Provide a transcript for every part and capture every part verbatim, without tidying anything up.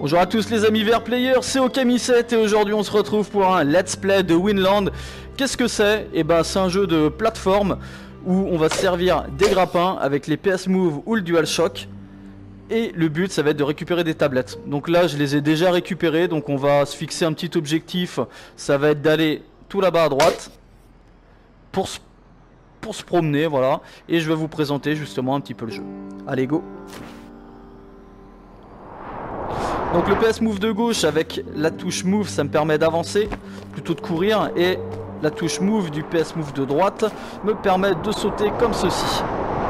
Bonjour à tous les amis V R Players, c'est Okami sept et aujourd'hui on se retrouve pour un Let's Play de Winland. Qu'est-ce que c'est? Eh ben c'est un jeu de plateforme où on va se servir des grappins avec les P S Move ou le DualShock. Et le but ça va être de récupérer des tablettes. Donc là je les ai déjà récupérées, donc on va se fixer un petit objectif. Ça va être d'aller tout là-bas à droite pour se, pour se promener, voilà. Et je vais vous présenter justement un petit peu le jeu. Allez go! Donc le P S Move de gauche avec la touche Move ça me permet d'avancer plutôt de courir, et la touche Move du P S Move de droite me permet de sauter comme ceci.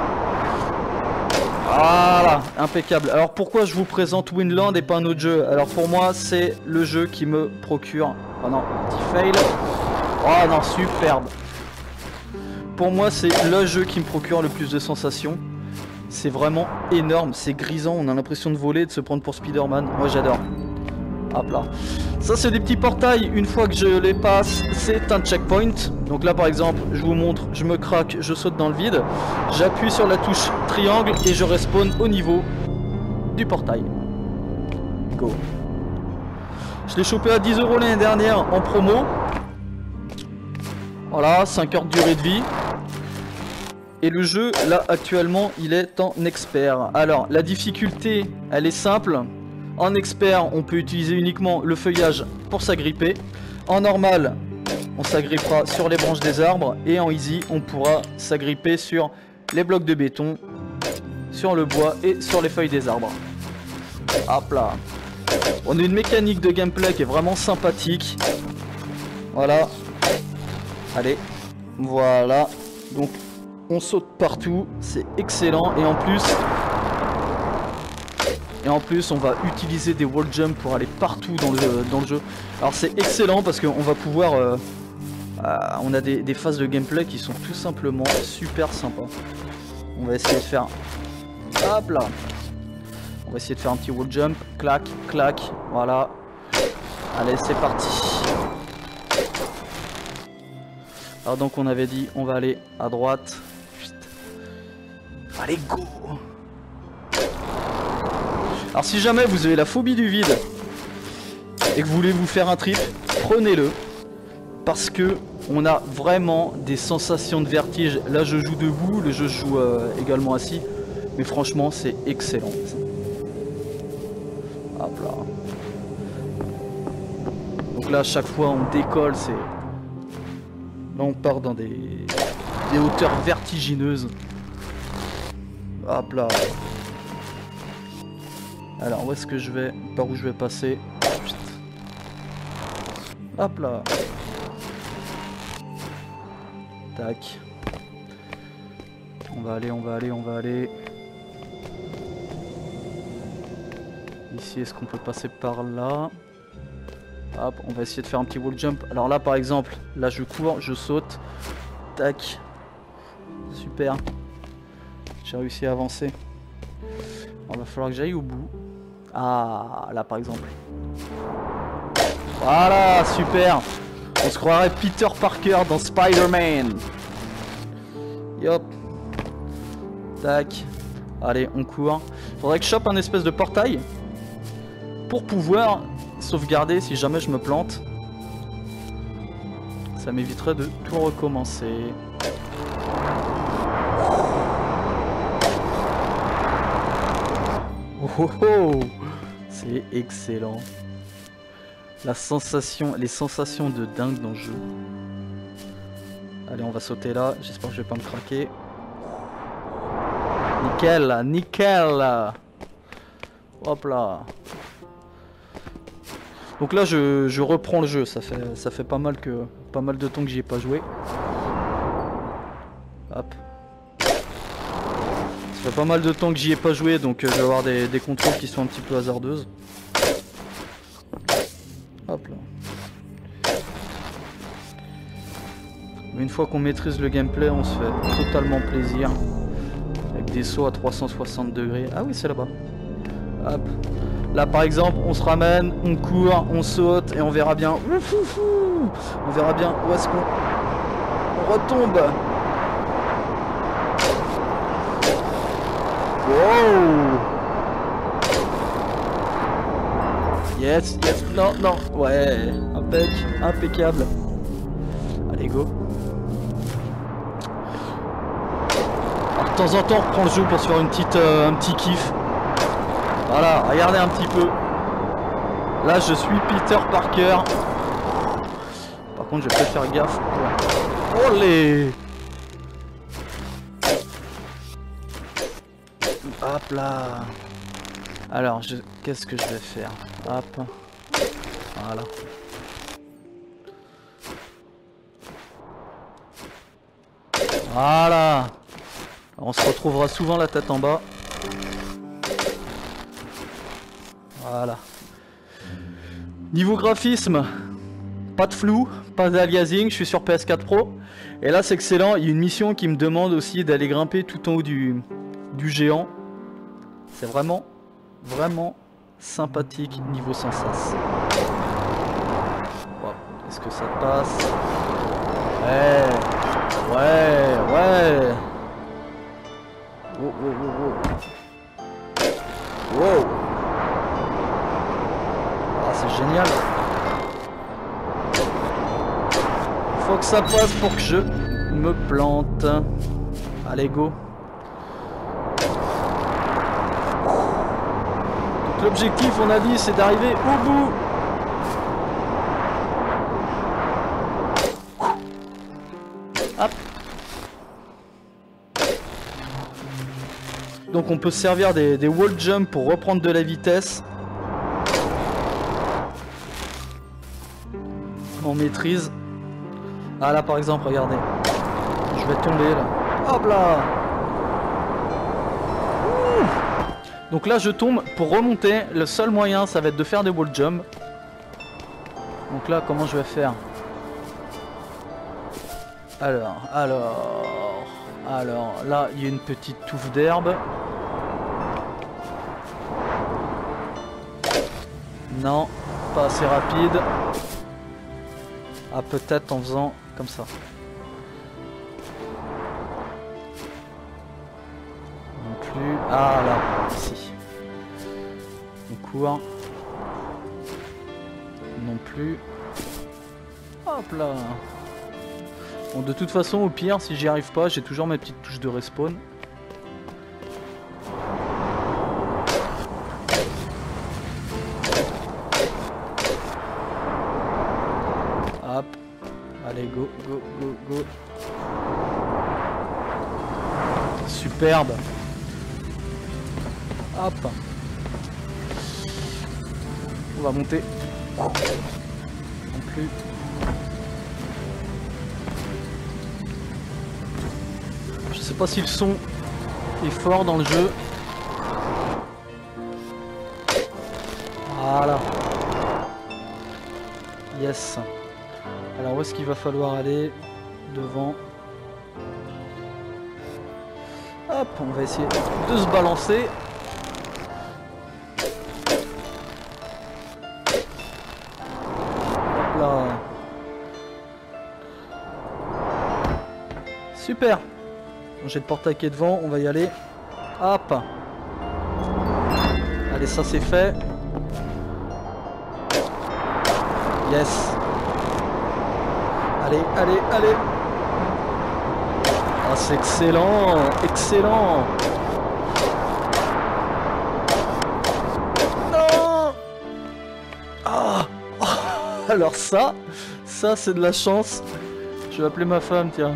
Voilà, impeccable. Alors pourquoi je vous présente Winland et pas un autre jeu? Alors pour moi c'est le jeu qui me procure... Oh non, petit fail. Oh non, superbe. Pour moi c'est le jeu qui me procure le plus de sensations. C'est vraiment énorme, c'est grisant, on a l'impression de voler, de se prendre pour Spider-Man. Moi j'adore. Hop là. Ça c'est des petits portails, une fois que je les passe, c'est un checkpoint. Donc là par exemple, je vous montre, je me craque, je saute dans le vide. J'appuie sur la touche triangle et je respawn au niveau du portail. Go. Je l'ai chopé à dix euros l'année dernière en promo. Voilà, cinq heures de durée de vie. Et le jeu, là, actuellement, il est en expert. Alors, la difficulté, elle est simple. En expert, on peut utiliser uniquement le feuillage pour s'agripper. En normal, on s'agrippera sur les branches des arbres. Et en easy, on pourra s'agripper sur les blocs de béton, sur le bois et sur les feuilles des arbres. Hop là. On a une mécanique de gameplay qui est vraiment sympathique. Voilà. Allez. Voilà. Donc... on saute partout, c'est excellent, et en plus et en plus on va utiliser des wall jump pour aller partout dans le, dans le jeu. Alors c'est excellent parce qu'on va pouvoir euh, euh, on a des, des phases de gameplay qui sont tout simplement super sympas. On va essayer de faire, hop là, on va essayer de faire un petit wall jump, clac, clac, voilà. Allez, c'est parti. Alors donc on avait dit on va aller à droite. Allez, go! Alors si jamais vous avez la phobie du vide et que vous voulez vous faire un trip, prenez-le, parce que on a vraiment des sensations de vertige. Là je joue debout, le jeu joue euh, également assis, mais franchement c'est excellent. Hop là. Donc là à chaque fois on décolle, c'est... Là on part dans des, des hauteurs vertigineuses. Hop là. Alors où est-ce que je vais? Par où je vais passer? Hop là. Tac. On va aller, on va aller, on va aller. Ici, est-ce qu'on peut passer par là? Hop, on va essayer de faire un petit wall jump. Alors là par exemple, là je cours, je saute. Tac. Super. J'ai réussi à avancer. Il va falloir que j'aille au bout. Ah, là par exemple. Voilà, super. On se croirait Peter Parker dans Spider-Man. Yop. Tac. Allez, on court. Faudrait que je chope un espèce de portail pour pouvoir sauvegarder si jamais je me plante. Ça m'éviterait de tout recommencer. Oh oh, c'est excellent. La sensation, les sensations de dingue dans le jeu. Allez, on va sauter là. J'espère que je vais pas me craquer. Nickel, nickel. Hop là. Donc là, je, je reprends le jeu. Ça fait, ça fait pas mal que, pas mal de temps que j'y ai pas joué. Hop. Ça fait pas mal de temps que j'y ai pas joué, donc euh, je vais avoir des, des contrôles qui sont un petit peu hasardeuses. Hop là. Mais une fois qu'on maîtrise le gameplay, on se fait totalement plaisir. Avec des sauts à trois cent soixante degrés. Ah oui, c'est là-bas. Hop. Là par exemple, on se ramène, on court, on saute et on verra bien. Ouf, ouf, ouf. On verra bien où est-ce qu'on on retombe. Wow. Yes, yes, non, non, ouais, impec, impeccable. Allez, go. Alors, de temps en temps, on reprend le jeu pour se faire une petite, euh, un petit kiff. Voilà, regardez un petit peu. Là, je suis Peter Parker. Par contre, je vais peut-être faire gaffe. Olé! Hop là. Alors, je... qu'est-ce que je vais faire? Hop. Voilà. Voilà. On se retrouvera souvent la tête en bas. Voilà. Niveau graphisme, pas de flou, pas d'aliasing, je suis sur P S quatre Pro. Et là c'est excellent, il y a une mission qui me demande aussi d'aller grimper tout en haut du, du géant. C'est vraiment, vraiment sympathique niveau sans sas. Wow. Est-ce que ça passe? Ouais, ouais, ouais. Wow, wow, wow, wow. Wow. Ah, c'est génial. Faut que ça passe pour que je me plante. Allez, go. Donc l'objectif, on a dit, c'est d'arriver au bout. Hop. Donc on peut se servir des, des wall jump pour reprendre de la vitesse. On maîtrise. Ah là par exemple, regardez. Je vais tomber là. Hop là. Ouh. Donc là je tombe. Pour remonter, le seul moyen ça va être de faire des wall jump. Donc là comment je vais faire? Alors, alors, alors, là il y a une petite touffe d'herbe. Non, pas assez rapide. Ah, peut-être en faisant comme ça. Non plus. Ah là, ici. On court. Non plus. Hop là. Bon, de toute façon, au pire, si j'y arrive pas, j'ai toujours mes petites touches de respawn. Hop. Allez, go, go, go, go. Superbe. Hop. On va monter. Non plus. Je sais pas si le son est fort dans le jeu. Voilà. Yes. Alors où est-ce qu'il va falloir aller? Devant. Hop, on va essayer de se balancer. Hop là. Super. J'ai le portail qui est devant, on va y aller. Hop. Allez, ça c'est fait. Yes. Allez, allez, allez. Ah, c'est excellent, excellent. Non. Ah. Alors ça, ça c'est de la chance. Je vais appeler ma femme, tiens.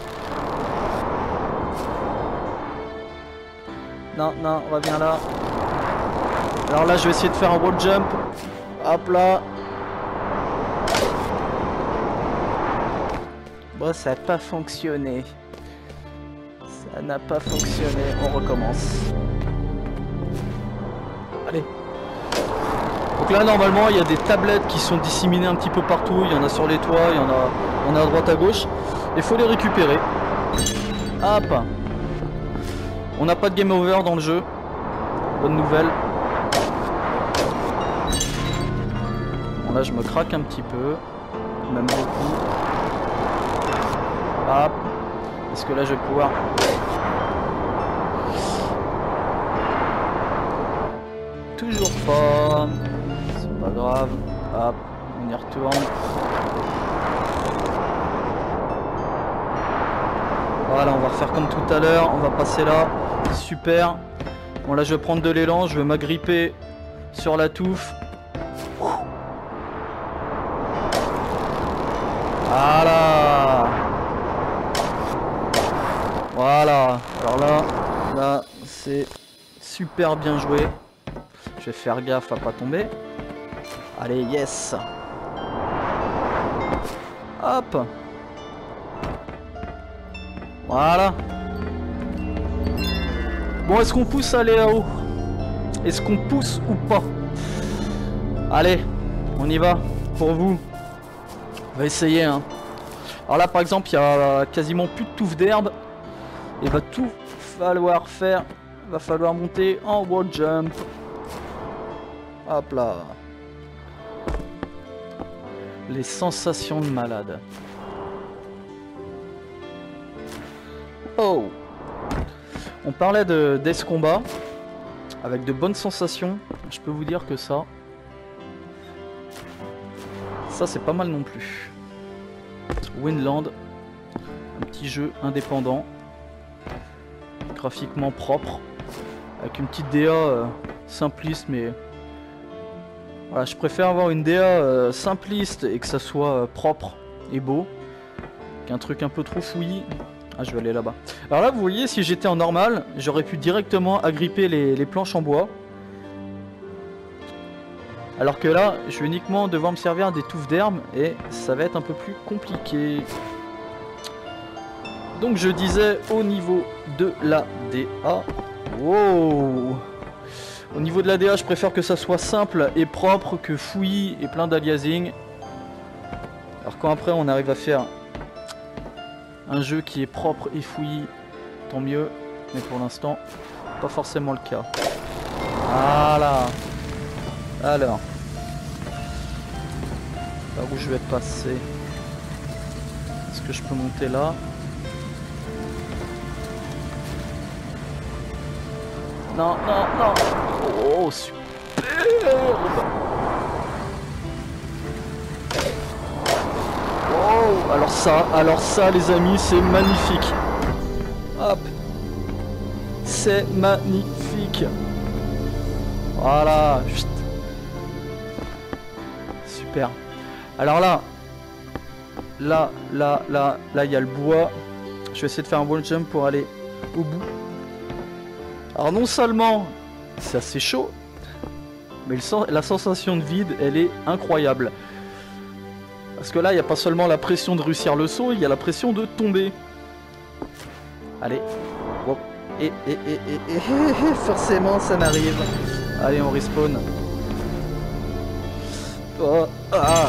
Non, non, reviens là. Alors là, je vais essayer de faire un wall jump. Hop là. Bon, ça n'a pas fonctionné. Ça n'a pas fonctionné. On recommence. Allez. Donc là, normalement, il y a des tablettes qui sont disséminées un petit peu partout. Il y en a sur les toits, il y en a, il y en a à droite, à gauche. Il faut les récupérer. Hop. On n'a pas de game over dans le jeu. Bonne nouvelle. Bon là je me craque un petit peu. Même beaucoup. Hop. Est-ce que là je vais pouvoir... Toujours pas. C'est pas grave. Hop, on y retourne. Voilà, on va refaire comme tout à l'heure. On va passer là. Super. Bon, là, je vais prendre de l'élan. Je vais m'agripper sur la touffe. Voilà. Voilà. Alors là, là, c'est super bien joué. Je vais faire gaffe à pas tomber. Allez, yes. Hop. Voilà. Bon, est-ce qu'on pousse à aller là-haut? Est-ce qu'on pousse ou pas? Allez, on y va. Pour vous. On va essayer, hein. Alors là, par exemple, il y a quasiment plus de touffe d'herbe. Il va tout falloir faire. Il va falloir monter en wall jump. Hop là. Les sensations de malade. Oh. On parlait de Death Combat. Avec de bonnes sensations. Je peux vous dire que ça... Ça, c'est pas mal non plus. Winland. Un petit jeu indépendant. Graphiquement propre. Avec une petite D A euh, simpliste, mais... Voilà, je préfère avoir une D A euh, simpliste et que ça soit euh, propre et beau. Qu'un truc un peu trop fouillis. Ah, je vais aller là-bas. Alors là, vous voyez, si j'étais en normal, j'aurais pu directement agripper les, les planches en bois. Alors que là, je vais uniquement devoir me servir des touffes d'herbe et ça va être un peu plus compliqué. Donc je disais au niveau de la D A. Wow. Au niveau de la D A, je préfère que ça soit simple et propre que fouillis et plein d'aliasing. Alors quand après on arrive à faire un jeu qui est propre et fouillis, tant mieux. Mais pour l'instant, pas forcément le cas. Voilà. Alors. Par où je vais passer? Est-ce que je peux monter là? Non, non, non. Oh, superbe. Oh, alors ça, alors ça, les amis, c'est magnifique. Hop. C'est magnifique. Voilà. Chut. Super. Alors là, là, là, là, là, il y a le bois. Je vais essayer de faire un wall jump pour aller au bout. Alors non seulement c'est assez chaud, mais le sens, la sensation de vide, elle est incroyable. Parce que là, il n'y a pas seulement la pression de réussir le saut, il y a la pression de tomber. Allez. Hop. Et, et, et, et, et, et, forcément, ça n'arrive. Allez, on respawn. Oh, ah.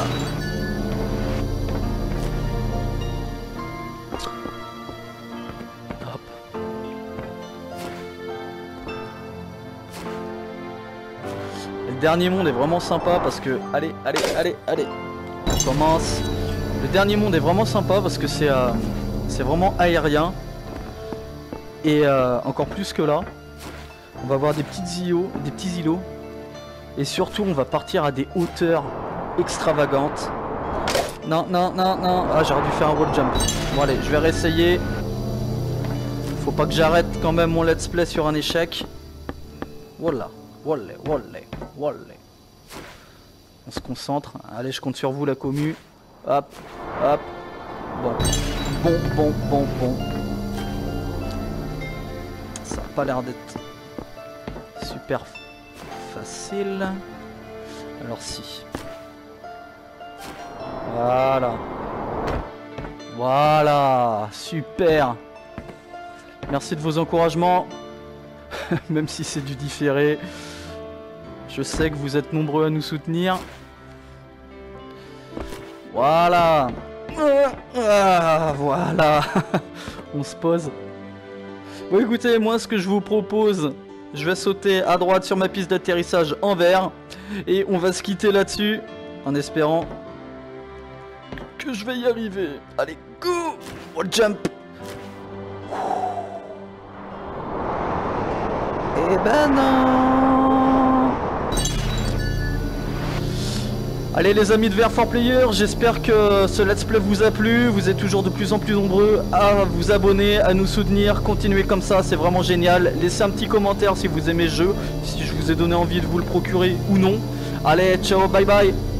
Le dernier monde est vraiment sympa parce que... Allez, allez, allez, allez. On commence. Le dernier monde est vraiment sympa parce que c'est euh, c'est vraiment aérien. Et euh, encore plus que là. On va avoir des petites îlots, des petits îlots. Et surtout, on va partir à des hauteurs extravagantes. Non, non, non, non. Ah, j'aurais dû faire un wall jump. Bon, allez, je vais réessayer. Faut pas que j'arrête quand même mon let's play sur un échec. Voilà. Voilà, voilà, voilà. On se concentre. Allez, je compte sur vous, la commu. Hop, hop. Bon. Bon, bon, bon, bon. Ça n'a pas l'air d'être super facile. Alors si. Voilà. Voilà. Super. Merci de vos encouragements. Même si c'est du différé. Je sais que vous êtes nombreux à nous soutenir. Voilà. Ah, voilà. On se pose. Bon, écoutez, moi ce que je vous propose, je vais sauter à droite sur ma piste d'atterrissage en vert. Et on va se quitter là-dessus. En espérant que je vais y arriver. Allez, go. Wall jump. Eh ben non. Allez les amis de V R quatre Player, j'espère que ce let's play vous a plu. Vous êtes toujours de plus en plus nombreux à vous abonner, à nous soutenir. Continuez comme ça, c'est vraiment génial. Laissez un petit commentaire si vous aimez le jeu, si je vous ai donné envie de vous le procurer ou non. Allez, ciao, bye bye.